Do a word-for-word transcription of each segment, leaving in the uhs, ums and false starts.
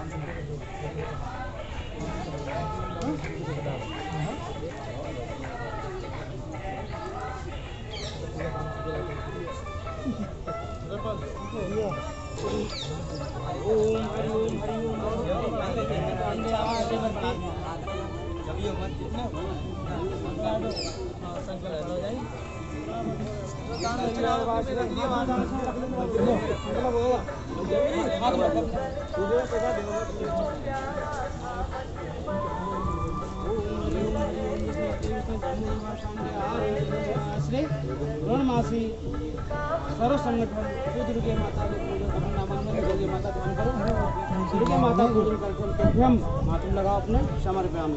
ऋणमासी सर्व संगठन दुर्गे माता के पूजन दुर्गे माता ध्यान करो। दुर्गे माता पूजन करके हम मातम लगाओ अपने समर्पयामि।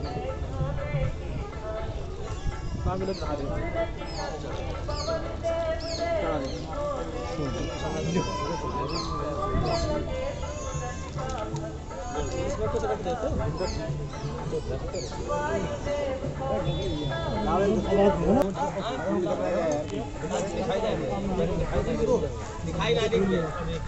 दिखाई ना दे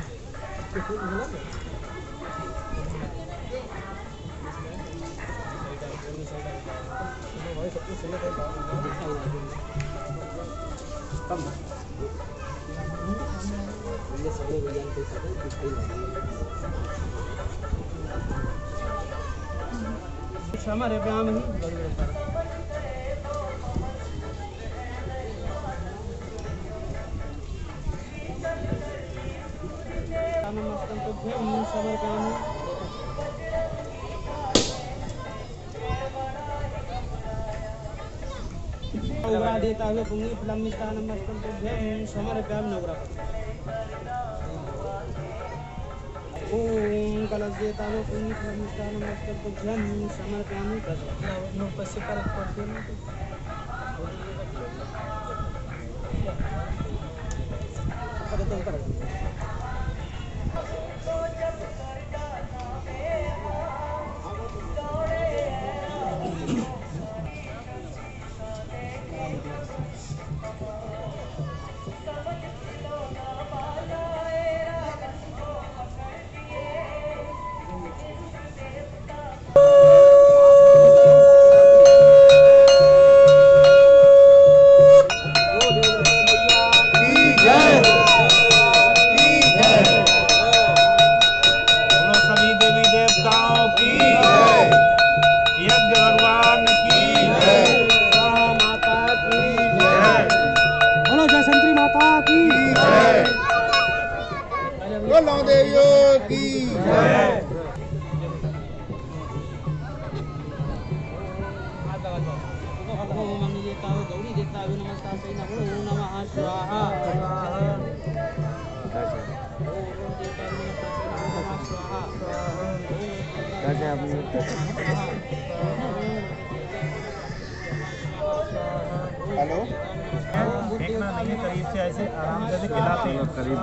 हमारे व्यायाम ही देता हुए पुंगी फलम मिष्टान मस्तम तुभ्यं समर्पयामि नवग्रह। ओम कलश देता हुए पुंगी फलम मिष्टान मस्तम तुभ्यं समर्पयामि प्रसादम। नो पश्य पर पढ़ते हैं करते हैं करते हेलो देखना नहीं करीब से ऐसे आराम से खिलाते हैं करीब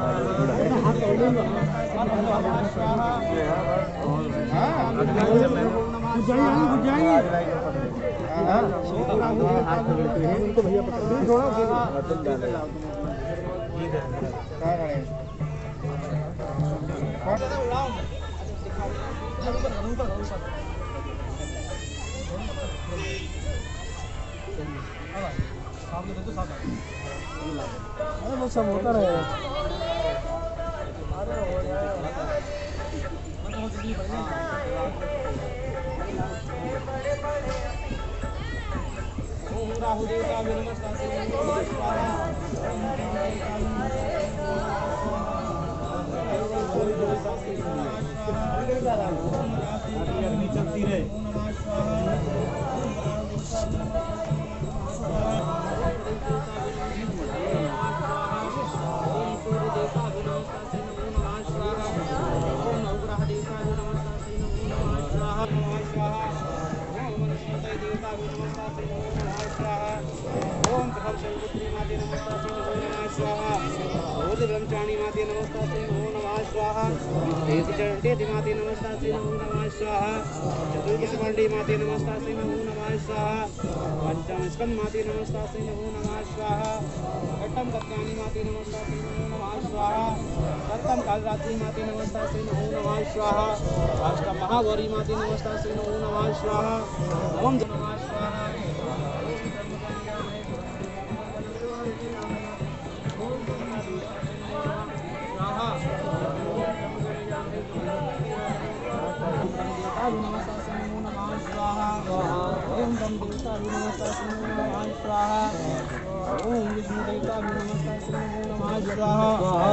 अरे वो सब होता रहेगा। राहु देवता चलती रहे। ओम ब्रह्मपुत्री माते नमस्ते नमः स्वाहा। ओम ब्रह्मचारी माते नमस्ते नमः स्वाहा। तेति माते नमस्ते नमः स्वाहा। चतुर्दशमंडी माते नमस्ते नमः स्वाहा। पंचम स्कंद माते नमस्ते नमः स्वाहा। घट्टम कत्यानी माते नमस्ते नमः स्वाहा। सप्तम कालरात्रि माते नमस्ते नमः स्वाहा अष्ट महागौरी माते नमस्ते नमो नमः स्वाहा ओम नमः स्वाहा ओम गम देवता नमस्ते नमो नमः स्वाहा ओम विष्णु देवता नमस्ते नमो नमः स्वाहा।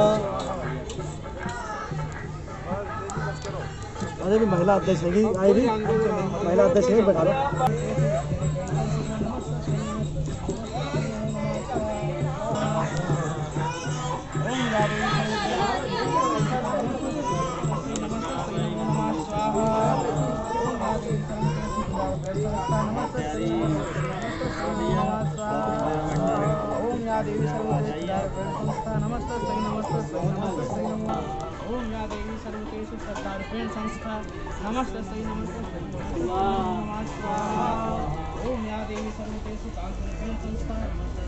अरे भी महिला अध्यक्ष है आई भी महिला अध्यक्ष है बैठा लो। ओम या देवी सर्वदेवता नमस्ते नमस्ते ओम या देवी सर्वदेव श्रद्धारूपेण संस्था नमस्ते नमस्ते ओम या देवी सर्वदेव कालरूपेण संस्था